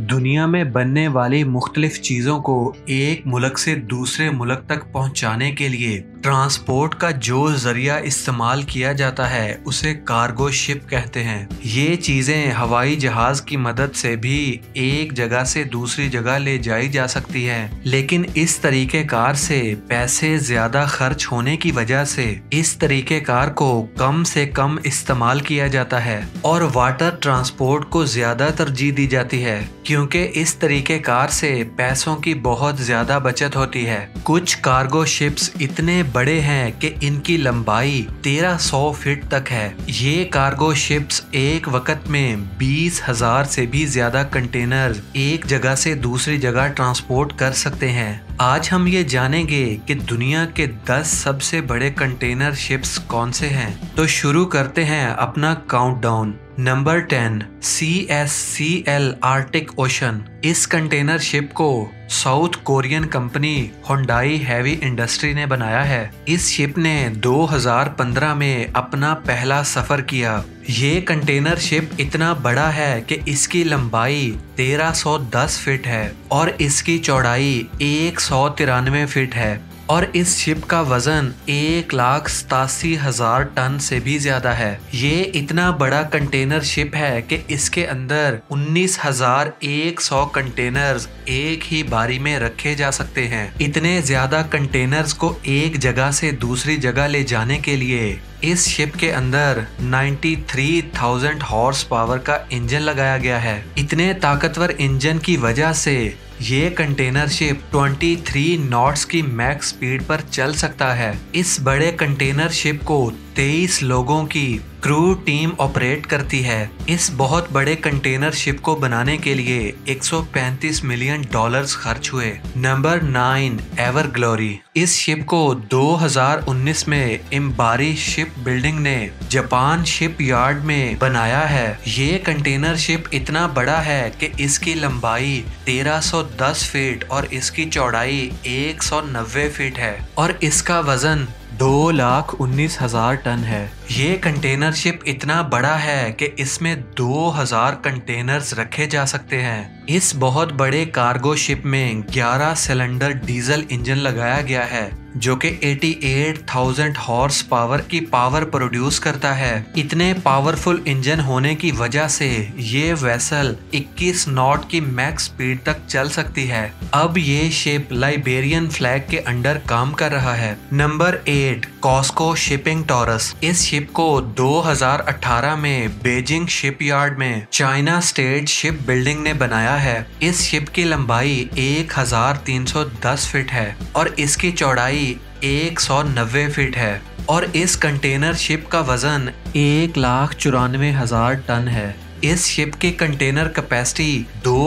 दुनिया में बनने वाली मुख्तलिफ चीज़ों को एक मुल्क से दूसरे मुल्क तक पहुंचाने के लिए ट्रांसपोर्ट का जो जरिया इस्तेमाल किया जाता है उसे कार्गो शिप कहते हैं। ये चीज़ें हवाई जहाज की मदद से भी एक जगह से दूसरी जगह ले जाई जा सकती हैं, लेकिन इस तरीक़ेकार से पैसे ज़्यादा खर्च होने की वजह से इस तरीक़ेकार को कम से कम इस्तेमाल किया जाता है और वाटर ट्रांसपोर्ट को ज़्यादा तरजीह दी जाती है, क्योंकि इस तरीक़ेकार से पैसों की बहुत ज़्यादा बचत होती है। कुछ कार्गो शिप्स इतने बड़े हैं कि इनकी लंबाई 1300 फीट तक है। ये कार्गो शिप्स एक वक्त में 20,000 से भी ज़्यादा कंटेनर एक जगह से दूसरी जगह ट्रांसपोर्ट कर सकते हैं। आज हम ये जानेंगे कि दुनिया के 10 सबसे बड़े कंटेनर शिप्स कौन से हैं। तो शुरू करते हैं अपना countdown. Number 10, CSCL Arctic Ocean. इस कंटेनर शिप को South Korean company Hyundai heavy industry ने बनाया है। इस शिप ने 2015 में अपना पहला सफर किया। ये कंटेनर शिप इतना बड़ा है कि इसकी लंबाई 1310 फीट है और इसकी चौड़ाई 193 फीट है और इस शिप का वजन 1,87,000 टन से भी ज्यादा है। ये इतना बड़ा कंटेनर शिप है कि इसके अंदर 19,100 कंटेनर्स एक ही बारी में रखे जा सकते हैं। इतने ज्यादा कंटेनर्स को एक जगह से दूसरी जगह ले जाने के लिए इस शिप के अंदर 93,000 हॉर्स पावर का इंजन लगाया गया है। इतने ताकतवर इंजन की वजह से ये कंटेनर शिप 23 नॉट्स की मैक्स स्पीड पर चल सकता है। इस बड़े कंटेनर शिप को 23 लोगों की क्रू टीम ऑपरेट करती है। इस बहुत बड़े कंटेनर शिप को बनाने के लिए $135 मिलियन खर्च हुए। Number 9, Ever Glory. इस शिप को 2019 में इम्बारी शिप बिल्डिंग ने जापान शिप यार्ड में बनाया है। ये कंटेनर शिप इतना बड़ा है कि इसकी लंबाई 1310 फीट और इसकी चौड़ाई 190 फीट है और इसका वजन 2,19,000 टन है। ये कंटेनर शिप इतना बड़ा है कि इसमें 2000 कंटेनर्स रखे जा सकते हैं। इस बहुत बड़े कार्गो शिप में 11 सिलेंडर डीजल इंजन लगाया गया है जो कि 88,000 हॉर्स पावर की पावर प्रोड्यूस करता है। इतने पावरफुल इंजन होने की वजह से ये वेसल 21 नॉट की मैक्स स्पीड तक चल सकती है। अब ये शिप लाइबेरियन फ्लैग के अंडर काम कर रहा है। नंबर 8, कॉस्को शिपिंग टॉरस। इस शिप को 2018 में बीजिंग शिपयार्ड में चाइना स्टेट शिप बिल्डिंग ने बनाया है। इस शिप की लंबाई 1,310 फीट है और इसकी चौड़ाई 190 फीट है और इस कंटेनर शिप का वजन 1,94,000 टन है। इस शिप की कंटेनर कैपेसिटी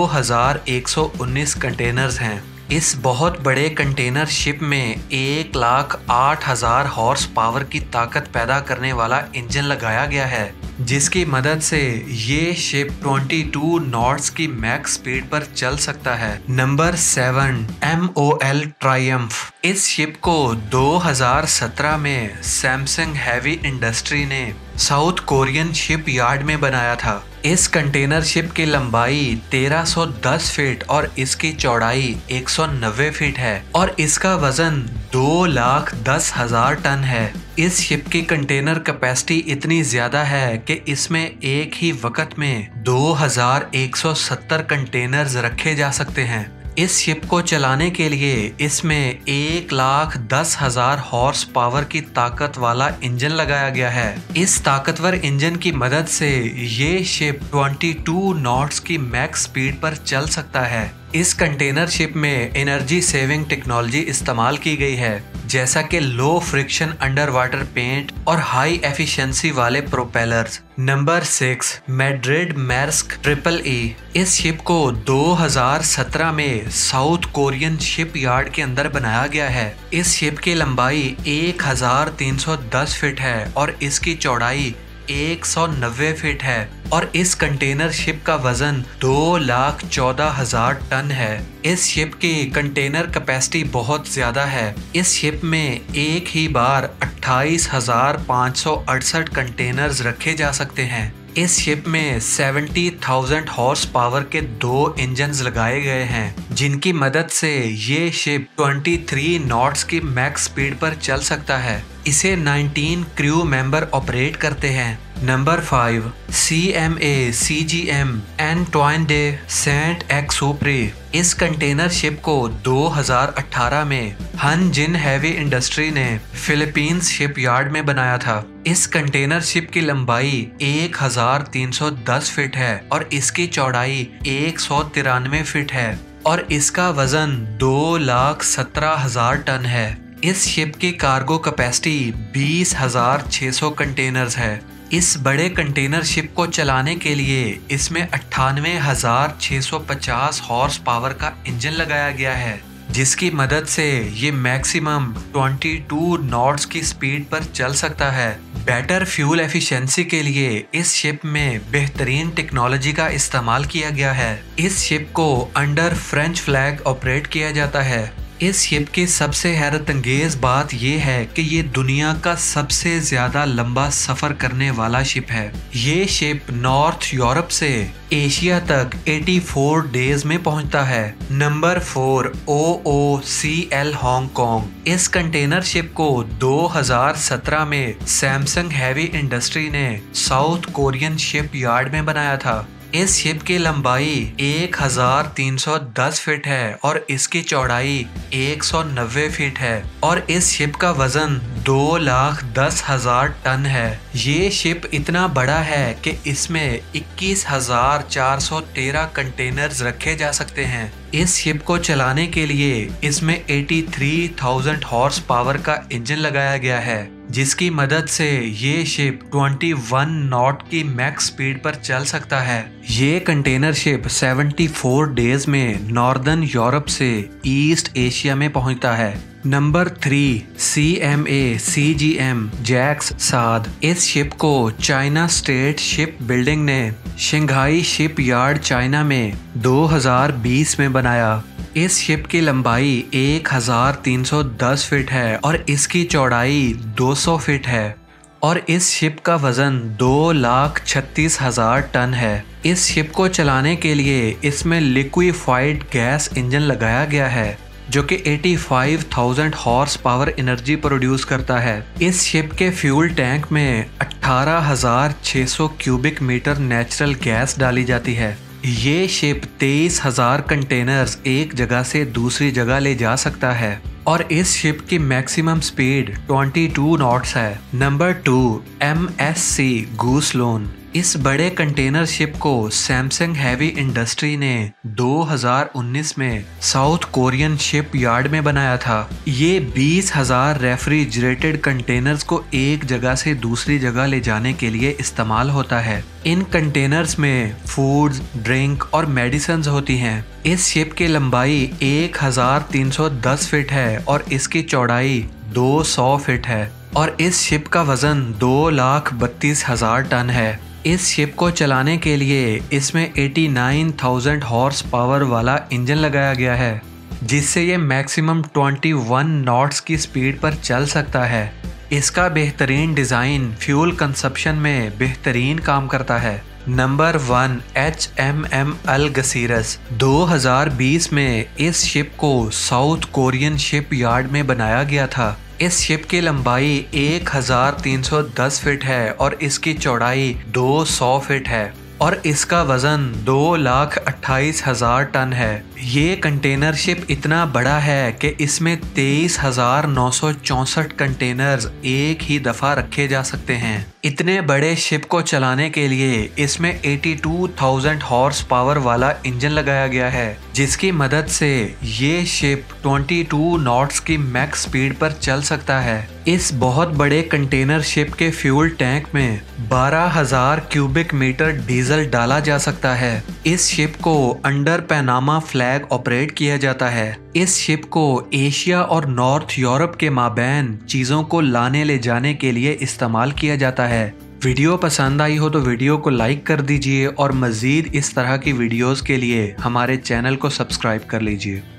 2,119 कंटेनर्स हैं। इस बहुत बड़े कंटेनर शिप में 1,08,000 हॉर्स पावर की ताकत पैदा करने वाला इंजन लगाया गया है, जिसकी मदद से ये शिप 22 नॉट्स की मैक्स स्पीड पर चल सकता है। Number 7, MOL triumph. इस शिप को 2017 में सैमसंग हैवी इंडस्ट्री ने साउथ कोरियन शिप यार्ड में बनाया था। इस कंटेनर शिप की लंबाई 1310 फीट और इसकी चौड़ाई 190 फीट है और इसका वजन 2,10,000 टन है। इस शिप की कंटेनर कैपेसिटी इतनी ज्यादा है कि इसमें एक ही वक्त में 2,170 कंटेनर्स रखे जा सकते हैं। इस शिप को चलाने के लिए इसमें 1,10,000 हॉर्स पावर की ताकत वाला इंजन लगाया गया है। इस ताकतवर इंजन की मदद से ये शिप 22 नॉट्स की मैक्स स्पीड पर चल सकता है। इस कंटेनर शिप में एनर्जी सेविंग टेक्नोलॉजी इस्तेमाल की गई है, जैसा कि low friction under water paint और हाई एफिशिएंसी वाले propellers. Number 6, Madrid Maersk EEE। इस शिप को 2017 में साउथ कोरियन शिप यार्ड के अंदर बनाया गया है। इस शिप की लंबाई 1,310 फीट है और इसकी चौड़ाई 190 फीट है और इस कंटेनर शिप का वजन 2,14,000 टन है। इस शिप की कंटेनर कैपेसिटी बहुत ज्यादा है। इस शिप में एक ही बार 28,568 कंटेनर्स रखे जा सकते हैं। इस शिप में 70,000 हॉर्स पावर के 2 इंजन्स लगाए गए हैं, जिनकी मदद से ये शिप 23 नॉट्स की मैक्स स्पीड पर चल सकता है। इसे 19 क्रू मेंबर ऑपरेट करते हैं। Number 5, CMA CGM Antoine de Saint-Exupery. इस कंटेनर शिप को 2018 में हन जिन हैवी इंडस्ट्री ने फिलीपींस शिपयार्ड में बनाया था। इस कंटेनर शिप की लंबाई 1310 फीट है और इसकी चौड़ाई 193 फीट है और इसका वजन 2,17,000 टन है। इस शिप की कार्गो कैपेसिटी 20,600 कंटेनर्स है। इस बड़े कंटेनर शिप को चलाने के लिए इसमें 98,650 हॉर्स पावर का इंजन लगाया गया है, जिसकी मदद से ये मैक्सिमम 22 नॉट्स की स्पीड पर चल सकता है। बेटर फ्यूल एफिशिएंसी के लिए इस शिप में बेहतरीन टेक्नोलॉजी का इस्तेमाल किया गया है। इस शिप को अंडर फ्रेंच फ्लैग ऑपरेट किया जाता है। इस शिप की सबसे हैरत अंगेज बात यह है कि ये दुनिया का सबसे ज्यादा लंबा सफर करने वाला शिप है। ये शिप नॉर्थ यूरोप से एशिया तक 84 डेज में पहुंचता है। Number 4, OOCL Hong Kong. इस कंटेनर शिप को 2017 में सैमसंग हैवी इंडस्ट्री ने साउथ कोरियन शिप यार्ड में बनाया था। इस शिप की लंबाई 1310 फीट है और इसकी चौड़ाई 190 फीट है और इस शिप का वजन 2,10,000 टन है। ये शिप इतना बड़ा है कि इसमें 21,413 कंटेनर्स रखे जा सकते हैं। इस शिप को चलाने के लिए इसमें 83,000 हॉर्स पावर का इंजन लगाया गया है, जिसकी मदद से ये शिप 21 नॉट की मैक्स स्पीड पर चल सकता है। ये कंटेनर शिप 74 डेज में नॉर्दर्न यूरोप से ईस्ट एशिया में पहुंचता है। Number 3, CMA CGM Jacques Saade. इस शिप को चाइना स्टेट शिप बिल्डिंग ने शंघाई शिप यार्ड चाइना में 2020 में बनाया। इस शिप की लंबाई 1310 फीट है और इसकी चौड़ाई 200 फीट है और इस शिप का वजन 2,36,000 टन है। इस शिप को चलाने के लिए इसमें लिक्विफाइड गैस इंजन लगाया गया है, जो कि 85,000 हॉर्स पावर एनर्जी प्रोड्यूस करता है। इस शिप के फ्यूल टैंक में 18,600 क्यूबिक मीटर नेचुरल गैस डाली जाती है। ये शिप 23,000 कंटेनर्स एक जगह से दूसरी जगह ले जा सकता है और इस शिप की मैक्सिमम स्पीड 22 नॉट्स है। Number 2, MSC Gulsun. इस बड़े कंटेनर शिप को सैमसंग हैवी इंडस्ट्री ने 2019 में साउथ कोरियन शिप यार्ड में बनाया था। ये 20,000 रेफ्रिजरेटेड कंटेनर्स को एक जगह से दूसरी जगह ले जाने के लिए इस्तेमाल होता है। इन कंटेनर्स में फूड्स, ड्रिंक और मेडिसिन्स होती हैं। इस शिप की लंबाई 1310 फीट है और इसकी चौड़ाई 200 फीट है और इस शिप का वजन 2,32,000 टन है। इस शिप को चलाने के लिए इसमें 89,000 हॉर्स पावर वाला इंजन लगाया गया है, जिससे ये मैक्सिमम 21 नॉट्स की स्पीड पर चल सकता है। इसका बेहतरीन डिज़ाइन फ्यूल कंजप्शन में बेहतरीन काम करता है। Number 1, HMM अल्गसीरस। 2020 में इस शिप को साउथ कोरियन शिप यार्ड में बनाया गया था। इस शिप की लंबाई 1310 फीट है और इसकी चौड़ाई 200 फीट है और इसका वजन 2,28,000 टन है। ये कंटेनर शिप इतना बड़ा है कि इसमें 23,964 कंटेनर्स एक ही दफा रखे जा सकते हैं। इतने बड़े शिप को चलाने के लिए इसमें 82,000 हॉर्स पावर वाला इंजन लगाया गया है, जिसकी मदद से ये शिप 22 नॉट्स की मैक्स स्पीड पर चल सकता है। इस बहुत बड़े कंटेनर शिप के फ्यूल टैंक में 12,000 क्यूबिक मीटर डीजल डाला जा सकता है। इस शिप को अंडर पैनामा फ्लैग ऑपरेट किया जाता है। इस शिप को एशिया और नॉर्थ यूरोप के माबैन चीज़ों को लाने ले जाने के लिए इस्तेमाल किया जाता है। वीडियो पसंद आई हो तो वीडियो को लाइक कर दीजिए और मज़ीद इस तरह की वीडियोस के लिए हमारे चैनल को सब्सक्राइब कर लीजिए।